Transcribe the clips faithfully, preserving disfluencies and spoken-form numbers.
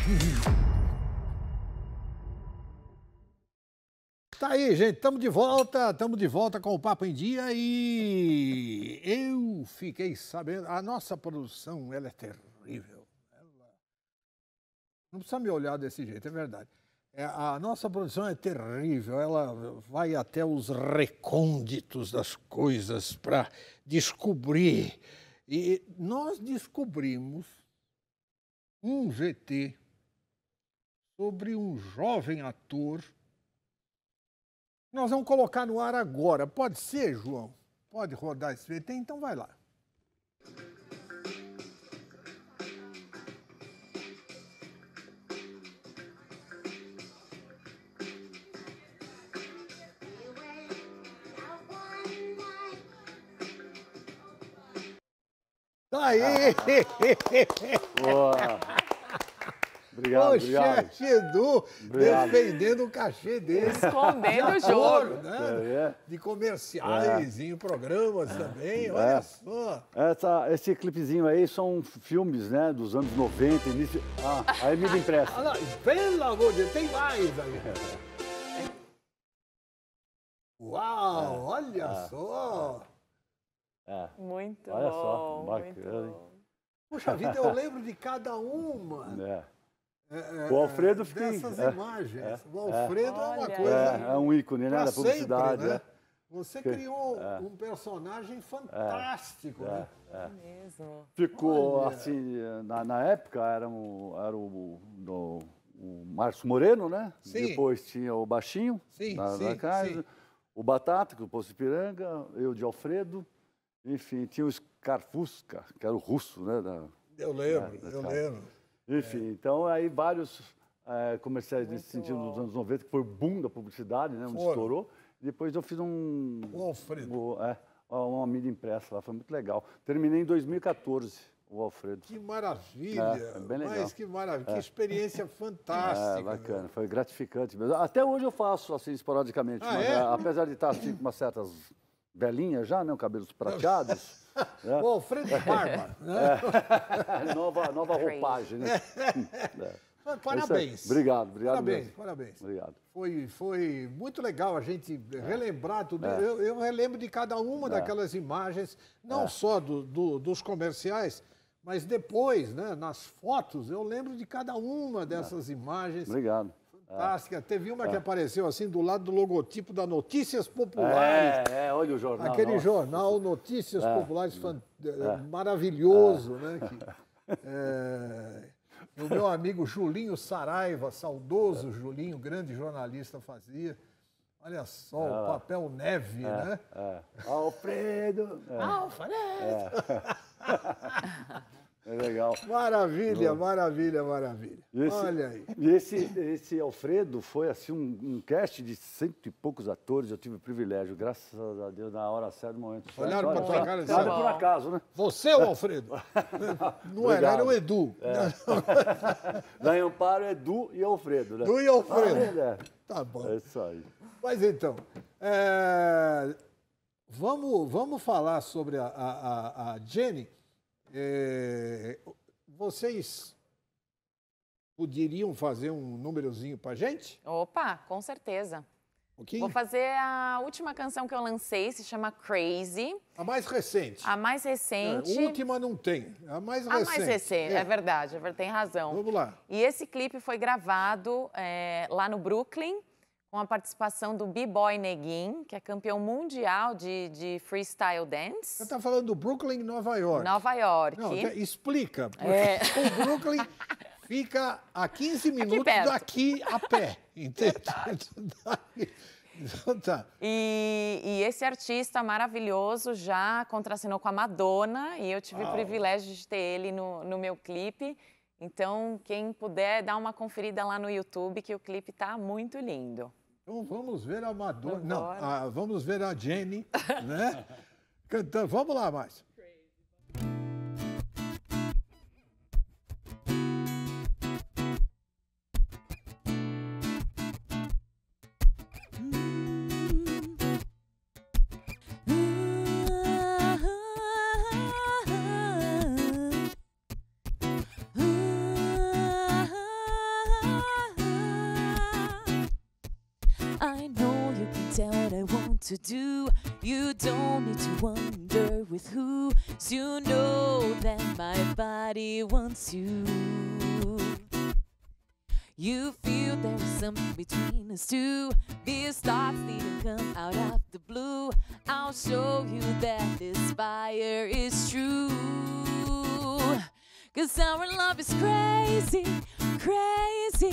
Tá aí, gente, estamos de volta, estamos de volta com o Papo em Dia e eu fiquei sabendo, a nossa produção, ela é terrível. Ela... Não precisa me olhar desse jeito, é verdade. É, a nossa produção é terrível, ela vai até os recônditos das coisas para descobrir. E nós descobrimos um G T sobre um jovem ator. Nós vamos colocar no ar agora. Pode ser, João? Pode rodar esse V T? Então vai lá. Tá aí! Boa! Obrigado, o obrigado. chefe Edu Obrigado. defendendo o cachê dele. Escondendo o De jogo. ator, né? É. De comerciais, em programas também, olha É. só. Essa, esse clipezinho aí são filmes, né, dos anos noventa, início... Ah, aí me empresta. Olha lá, pelo amor de Deus, tem mais aí. Uau, olha É. só. É. Muito Olha só, bom, bacana, muito hein? bom. Puxa vida, eu lembro de cada uma. É. é, O Alfredo fica- dessas é, imagens. é, o Alfredo é, uma Olha. coisa... É, é um ícone, né, pra da publicidade. sempre, né? né? Você Que- criou é. um personagem fantástico, né? É. Mesmo. Ficou Olha. assim, na, na época era, um, era o, o, o Márcio Moreno, né? Sim. Depois tinha o Baixinho, Sim, na, sim, na casa, sim. o Batata, que é o Poço de Piranga, eu de Alfredo, enfim, tinha o Scarfusca, que era o russo, né? Da, Eu lembro, É, eu tá. lembro. enfim, então aí vários eh, comerciais nesse Muito sentido bom. dos anos noventa, que foi o boom da publicidade, né? Onde Foram. estourou. Depois eu fiz um... O Alfredo. o- é, uma mídia impressa lá, foi muito legal. Terminei em dois mil e quatorze, o Alfredo. Que maravilha! É, é bem legal. Mas que maravilha, que experiência É, fantástica. bacana, foi gratificante mesmo. Até hoje eu faço assim esporadicamente, Ah, mas, é? eh, apesar de estar assim com umas certas velhinhas já, né, cabelos prateados. né? O Alfredo Barba, né? nova, nova roupagem, né? Mas Parabéns. Obrigado, obrigado Parabéns, mesmo. parabéns. Obrigado. Foi, foi muito legal a gente relembrar tudo. É. Eu, eu relembro de cada uma daquelas imagens, não É. só do, do- dos comerciais, mas depois, né, nas fotos, eu lembro de cada uma dessas imagens. Obrigado. Fantástica. Teve uma que apareceu assim do lado do logotipo da Notícias Populares. É, é, olha o jornal. Aquele nossa. jornal Notícias É. Populares fan- eh, maravilhoso, né? Que, eh, o meu amigo Julinho Saraiva, saudoso Julinho, grande jornalista, fazia. Olha só, o papel neve, né? É. Alfredo. É, Alfredo! é legal. Maravilha, maravilha, maravilha. E esse- Olha aí. E esse, esse Alfredo foi assim um, um cast de cento e poucos atores. Eu tive o privilégio, graças a Deus, na hora certa, no momento certo. Olharam pra Olha, tua só, cara e nada disseram, por acaso, né? Você é o Alfredo? Não era, era o Edu. Lá em Amparo, Edu e Alfredo, né? Edu e Alfredo. Ah, é. Tá bom. É isso aí. Mas então, é, vamos, vamos falar sobre a, a, a- a Jenny. É, vocês poderiam fazer um númerozinho pra gente? Opa, com certeza. Um pouquinho? Vou fazer a última canção que eu lancei, se chama Crazy. A mais recente. A mais É, recente. última não tem. A mais A recente. mais recente, É. é verdade, é ver- tem razão. Vamos lá. E esse clipe foi gravado é, lá no Brooklyn, com a participação do B-Boy Neguin, que é campeão mundial de, de freestyle Você dance, está falando do Brooklyn, Nova York. Nova York. Não, te- explica. Porque É. o Brooklyn fica a quinze minutos perto. daqui a pé. Entende? Então tá. E, e esse artista maravilhoso já contracenou com a Madonna e eu tive o privilégio de ter ele no, no meu clipe. Então, quem puder, dá uma conferida lá no YouTube, que o clipe tá muito lindo. Então vamos ver a Madonna. Não, Vambora. a- vamos ver a Jenny, né? Cantando. Vamos lá, Márcio. tell what I want to do. You don't need to wonder with who, 'cause you know that my body wants you. You feel there's something between us two. These thoughts didn't come out of the blue. I'll show you that this fire is true. 'Cause our love is crazy, crazy,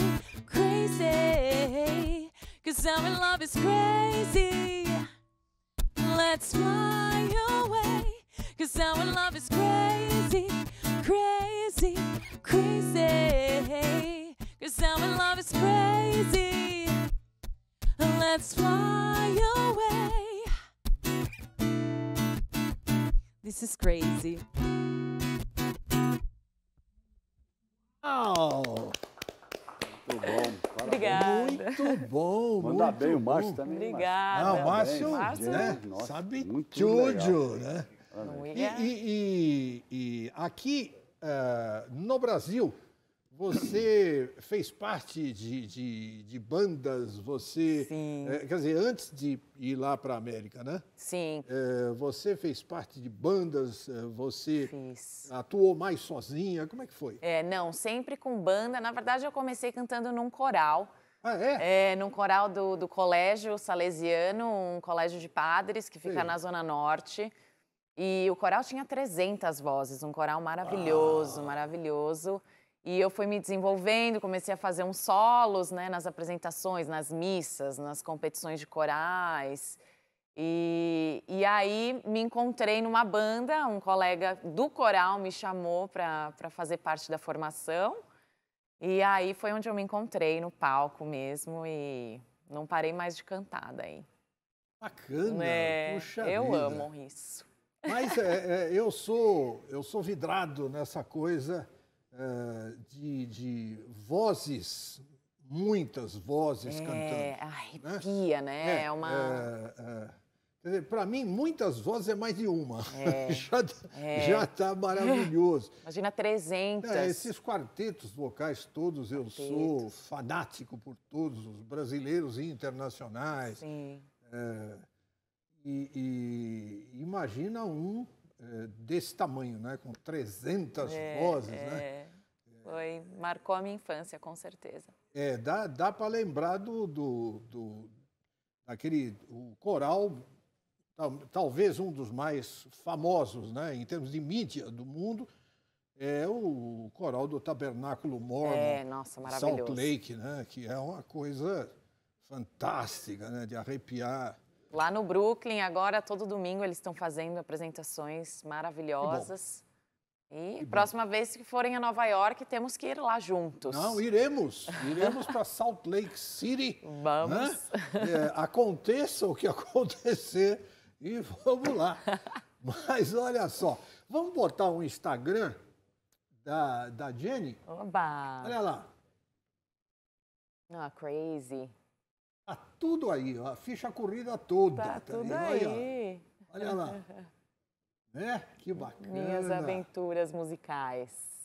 crazy. 'Cause our love is crazy. Let's fly away. 'Cause our love is crazy, crazy, crazy. 'Cause our love is crazy. Let's fly away. This is crazy. Uau! Muito bom. Parabéns. Obrigada. Muito bom, Manda muito bem o Márcio bom. também. Obrigada. Ah, o Márcio, Márcio, né? Nossa, Sabe muito tudo, legal. né? Não E, ia? e- e- e aqui eh, no Brasil, você fez parte de, de- de bandas, você. Sim. eh, quer dizer, antes de ir lá para a América, né? Sim, Eh, você fez parte de bandas, eh, você fiz. atuou mais sozinha, como é que foi? É, não, sempre com banda. Na verdade, eu comecei cantando num coral. Ah, é? É, num coral do, do Colégio Salesiano, um colégio de padres que fica Sei. na Zona Norte. E o coral tinha trezentas vozes, um coral maravilhoso, maravilhoso. E eu fui me desenvolvendo, comecei a fazer uns solos, né, nas apresentações, nas missas, nas competições de corais. E, e aí me encontrei numa banda, um colega do coral me chamou para para fazer parte da formação. E aí foi onde eu me encontrei, no palco mesmo, e não parei mais de cantar daí. Bacana, É, puxa eu vida. amo isso. Mas é, é, eu, sou, eu sou vidrado nessa coisa é, de, de vozes, muitas vozes É, cantando. arrepia, né? É, uma... é, é. Quer dizer, para mim, muitas vozes é mais de uma. É, já é. já está maravilhoso. Imagina trezentas. É, esses quartetos vocais todos, eu sou fanático por todos, os brasileiros e internacionais. Sim. É, e, e imagina um é, desse tamanho, né? Com trezentas É, vozes, é. né? Foi, marcou a minha infância, com certeza. É, dá, dá para lembrar do, do, do daquele o coral, tal- talvez um dos mais famosos, né? Em termos de mídia do mundo, é o coral do Tabernáculo Mormon, É, nossa, Salt maravilhoso. Lake, né? Que é uma coisa fantástica, né? De arrepiar. Lá no Brooklyn, agora, todo domingo, eles estão fazendo apresentações maravilhosas. E próxima vez que forem a Nova York, temos que ir lá juntos. Não, iremos. Iremos para Salt Lake City. Vamos. Né? É, aconteça o que acontecer e vamos lá. Mas olha só, vamos botar um Instagram da, da Jenny? Oba! Olha lá, Ah, crazy. tá tudo aí, ó, a ficha corrida toda. Tá tá tudo aí, ó. aí. Olha lá. Né? Que bacana. Minhas aventuras musicais.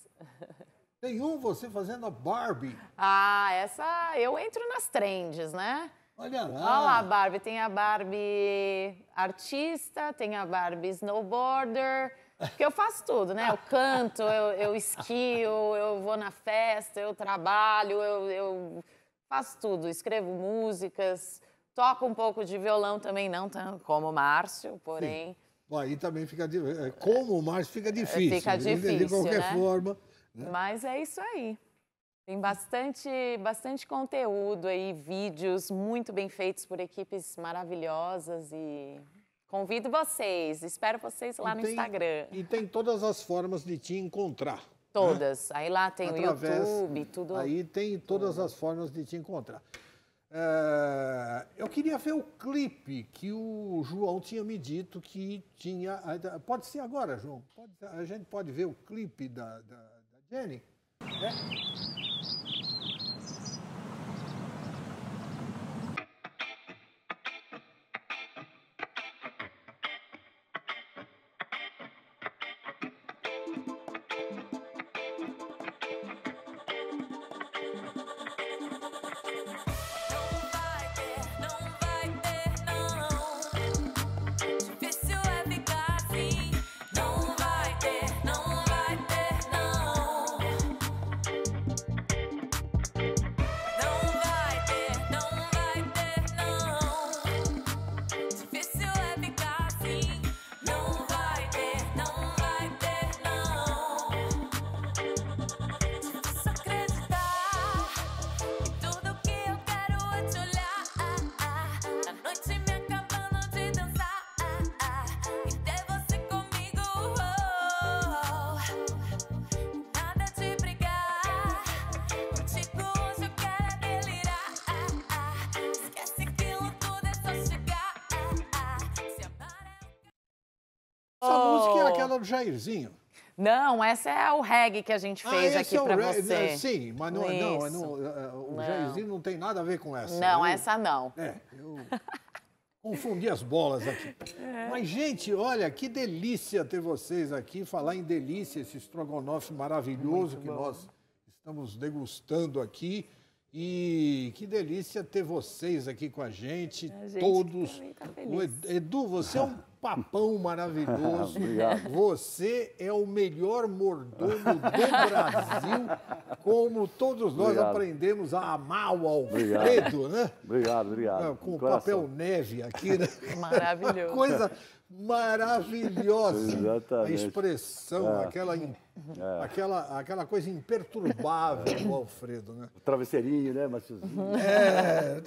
Tem um você fazendo a Barbie. Ah, essa eu entro nas trends, né? Olha Olha lá. lá, Barbie. Tem a Barbie artista, tem a Barbie snowboarder. Porque eu faço tudo, né? Eu canto, eu, eu esquio, eu vou na festa, eu trabalho, eu, eu faço tudo. Escrevo músicas, toco um pouco de violão também, não tanto como o Márcio, porém... Bom, aí também fica... di- é, Como o Márcio fica difícil. Fica de- De difícil, qualquer né? forma. Mas é isso aí. Tem bastante, bastante conteúdo aí, vídeos muito bem feitos por equipes maravilhosas e convido vocês, espero vocês lá E no tem- Instagram. E tem todas as formas de te encontrar. Todas. Aí lá tem Através- o YouTube, tudo. Aí tem todas as formas de te encontrar. É, eu queria ver o clipe que o João tinha me dito que tinha. Pode ser agora, João? Pode- a gente pode ver o clipe da, da, da Jenny? É? Não vai ter, não vai ter, aquela do Jairzinho. Não, essa é o reggae que a gente fez ah, aqui é para reggae, você. Sim, mas não, não, não, o não. Jairzinho não tem nada a ver com essa. Não, eu, essa não. É, eu confundi as bolas aqui. É. Mas, gente, olha, que delícia ter vocês aqui. Falar em delícia, esse estrogonofe maravilhoso que nós estamos degustando aqui. E que delícia ter vocês aqui com a gente, a gente todos. Tá o Edu, você é um papão maravilhoso. Obrigado. Você é o melhor mordomo do Brasil, como todos nós obrigado. aprendemos a amar o Alfredo, né? Obrigado, obrigado. Com o papel neve aqui, né? Maravilhoso. Uma coisa maravilhosa. Exatamente. A expressão, é. aquela, é. aquela, aquela coisa imperturbável do Alfredo, né? O travesseirinho, né, Maciozinho? É.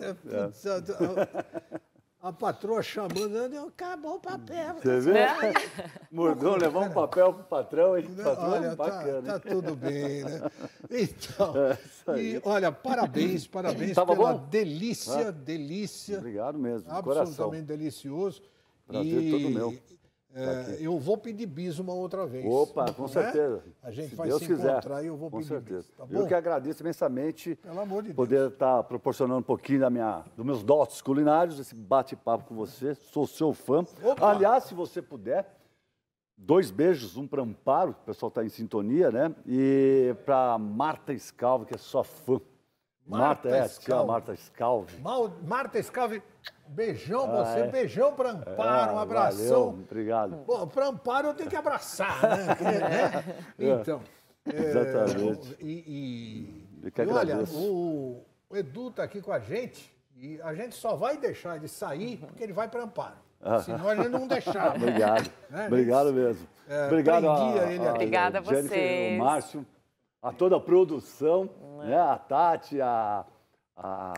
é. A patroa chamando, acabou o papel. Você vê? É. Mordou, levar um papel pro patrão, hein? Patrão, olha, bacana, tá, tá tudo bem, né? Então, é e, olha, parabéns, parabéns Tava pela bom? delícia, ah. delícia. Obrigado mesmo, de absolutamente coração. delicioso. Prazer e, todo meu. É, eu vou pedir bis uma outra vez. Opa, com né? certeza. A gente se vai Deus se quiser. encontrar e eu vou com pedir certeza. bis. Tá bom? Eu que agradeço imensamente Pelo amor de poder Deus. estar proporcionando um pouquinho da minha, dos meus dotes culinários, esse bate-papo com você. Sou seu fã. Opa. Aliás, se você puder, dois beijos, um para Amparo, o pessoal está em sintonia, né? E para Marta Scalvi, que é sua fã. Marta, Marta é, Scalvi. Marta Scalvi. Mal, Marta Scalvi, beijão pra Ah, você, é. beijão para Amparo, É, um abração. Valeu, obrigado. Bom, para Amparo eu tenho que abraçar, né? Então, é, exatamente. E, e, Eu que e olha, agradeço. o, o Edu está aqui com a gente e a gente só vai deixar ele sair porque ele vai para Amparo. Senão a gente não deixava. Obrigado. Né? Obrigado mesmo. É, Obrigado a, prendia ele a, aqui. Obrigada a Jennifer, vocês. o Márcio, a toda a produção, né? A Tati, a... a...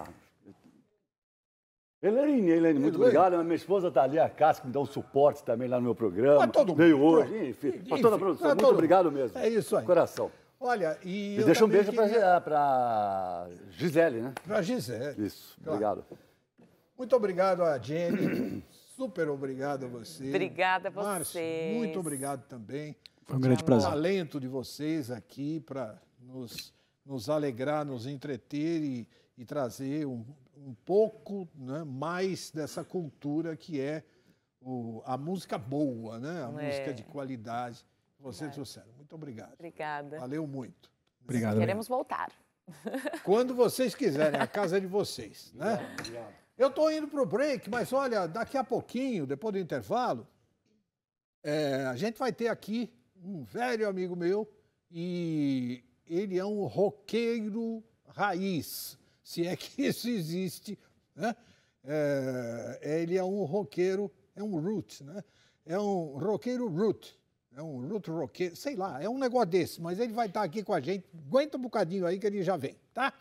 Helene, Helene, muito Helene. obrigado. A minha esposa está ali, a Cássia, que me dá um suporte também lá no meu programa. Pra todo mundo. Veio hoje, enfim. Enfim, Para toda a produção, pra muito todo obrigado mundo. mesmo. É isso aí. Coração. Olha, e. E eu deixa um também beijo queria- para Gisele, né? Pra Gisele. Isso, Claro. obrigado. Muito obrigado a Jenny. Super obrigado a você. Obrigada a Márcio, vocês. muito obrigado também. Foi um grande O prazer. talento de vocês aqui para nos, nos alegrar, nos entreter e, e trazer um, um pouco, né, mais dessa cultura que é o, a música boa, né? A É. música de qualidade. Vocês trouxeram. Muito obrigado. Obrigada. Valeu muito. Obrigado. Queremos voltar. Quando vocês quiserem, a casa é de vocês, né? Eu estou indo para o break, mas olha, daqui a pouquinho, depois do intervalo, é, a gente vai ter aqui um velho amigo meu e ele é um roqueiro raiz, se é que isso existe, né? É, ele é um roqueiro, é um root, né? É um roqueiro root. É um root roqueiro, sei lá, é um negócio desse, mas ele vai estar aqui com a gente. Aguenta um bocadinho aí que ele já vem, tá?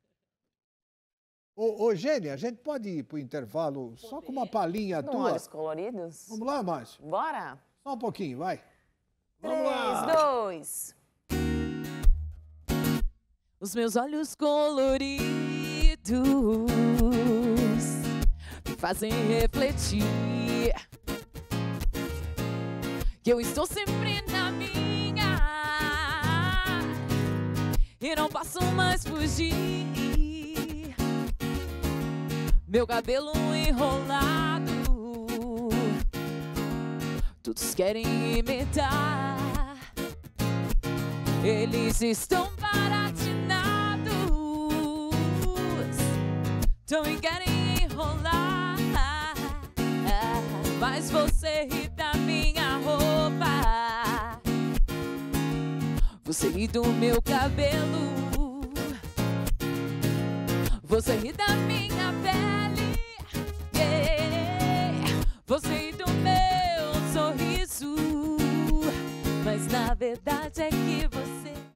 Ô, ô Gênia, a gente pode ir para o intervalo só com uma palhinha Não tua? olhos coloridos? Vamos lá, Márcio? Bora? Só um pouquinho, vai. Vamos Três, lá. dois. Os meus olhos coloridos me fazem refletir que eu estou sempre na minha e não posso mais fugir. Meu cabelo enrolado, todos querem imitar. Eles estão baratinados, também querem enrolar. Mas você ri da minha roupa, você ri do meu cabelo, você ri da minha pele, yeah. Você ri do meu sorriso, mas na verdade é que você